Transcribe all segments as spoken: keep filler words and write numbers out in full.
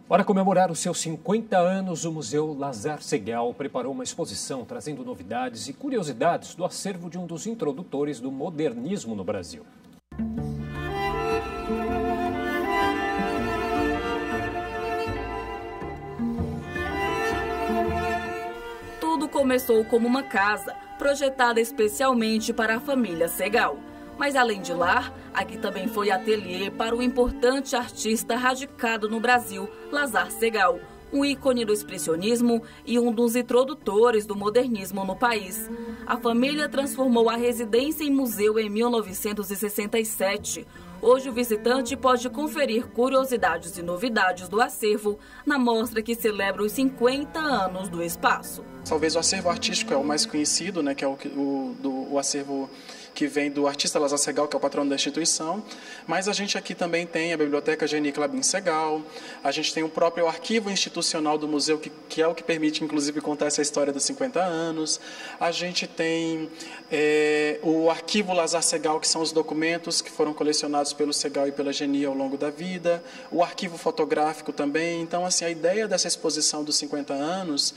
Para comemorar os seus cinquenta anos, o Museu Lazar Segall preparou uma exposição trazendo novidades e curiosidades do acervo de um dos introdutores do modernismo no Brasil. Tudo começou como uma casa, projetada especialmente para a família Segall. Mas além de lar, aqui também foi ateliê para o importante artista radicado no Brasil, Lazar Segall, um ícone do expressionismo e um dos introdutores do modernismo no país. A família transformou a residência em museu em mil novecentos e sessenta e sete. Hoje o visitante pode conferir curiosidades e novidades do acervo na mostra que celebra os cinquenta anos do espaço. Talvez o acervo artístico é o mais conhecido, né, que é o, o, do, o acervo que vem do artista Lazar Segall, que é o patrono da instituição, mas a gente aqui também tem a Biblioteca Geni Clabin Segall, a gente tem o próprio arquivo institucional do museu, que, que é o que permite, inclusive, contar essa história dos cinquenta anos, a gente tem é, o arquivo Lazar Segall, que são os documentos que foram colecionados pelo Segall e pela Geni ao longo da vida, o arquivo fotográfico também. Então, assim, a ideia dessa exposição dos cinquenta anos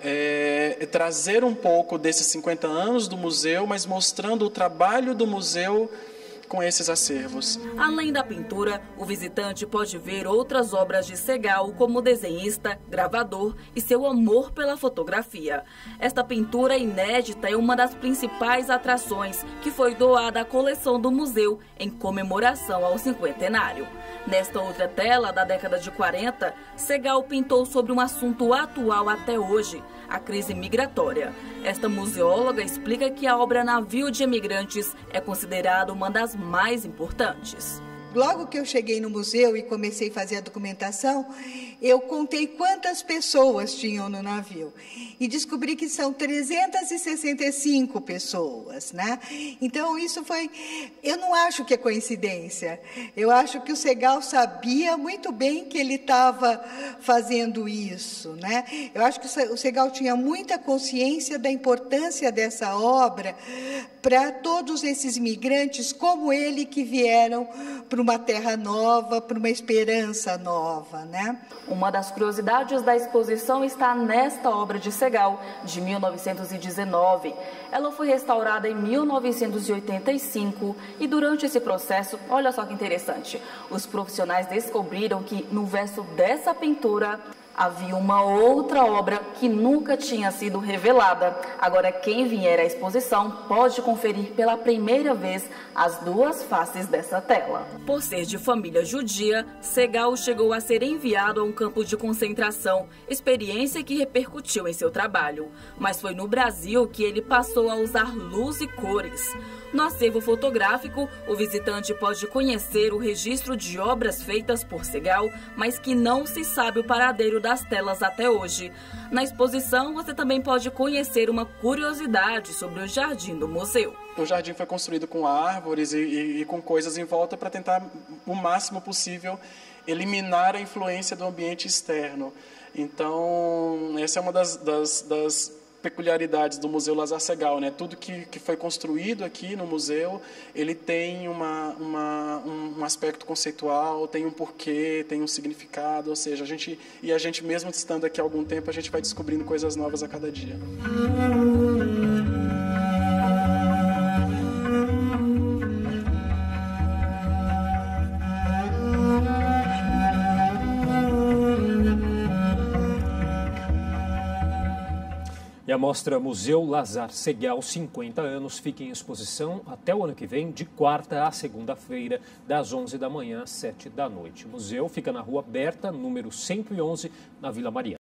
É, é trazer um pouco desses cinquenta anos do museu, mas mostrando o trabalho do museu com esses acervos. Além da pintura, o visitante pode ver outras obras de Segall como desenhista, gravador e seu amor pela fotografia. Esta pintura inédita é uma das principais atrações que foi doada à coleção do museu em comemoração ao cinquentenário. Nesta outra tela, da década de quarenta, Segall pintou sobre um assunto atual até hoje, a crise migratória. Esta museóloga explica que a obra Navio de Imigrantes é considerada uma das mais importantes. Logo que eu cheguei no museu e comecei a fazer a documentação, eu contei quantas pessoas tinham no navio e descobri que são trezentas e sessenta e cinco pessoas, né? Então isso foi, eu não acho que é coincidência. Eu acho que o Segall sabia muito bem que ele estava fazendo isso, né? Eu acho que o Segall tinha muita consciência da importância dessa obra para todos esses migrantes como ele que vieram para uma terra nova, para uma esperança nova, né? Uma das curiosidades da exposição está nesta obra de Segall, de mil novecentos e dezenove. Ela foi restaurada em mil novecentos e oitenta e cinco e durante esse processo, olha só que interessante, os profissionais descobriram que no verso dessa pintura havia uma outra obra que nunca tinha sido revelada. Agora, quem vier à exposição pode conferir pela primeira vez as duas faces dessa tela. Por ser de família judia, Segall chegou a ser enviado a um campo de concentração, experiência que repercutiu em seu trabalho. Mas foi no Brasil que ele passou a usar luz e cores. No acervo fotográfico, o visitante pode conhecer o registro de obras feitas por Segall, mas que não se sabe o paradeiro das telas até hoje. Na exposição, você também pode conhecer uma curiosidade sobre o jardim do museu. O jardim foi construído com árvores e, e, e com coisas em volta para tentar, o máximo possível, eliminar a influência do ambiente externo. Então, essa é uma das, das, das peculiaridades do Museu Lazar Segall, né? Tudo que, que foi construído aqui no museu, ele tem uma, uma, um, um aspecto conceitual, tem um porquê, tem um significado, ou seja, a gente, e a gente mesmo estando aqui há algum tempo, a gente vai descobrindo coisas novas a cada dia. E a mostra Museu Lazar Segall cinquenta anos fica em exposição até o ano que vem, de quarta a segunda-feira, das onze da manhã às sete da noite. O museu fica na Rua Berta, número cento e onze, na Vila Mariana.